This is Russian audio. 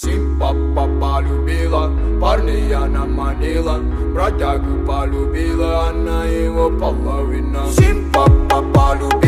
Симпа полюбила, парня она манила, бродягу полюбила, она его половина. Симпа полюбила.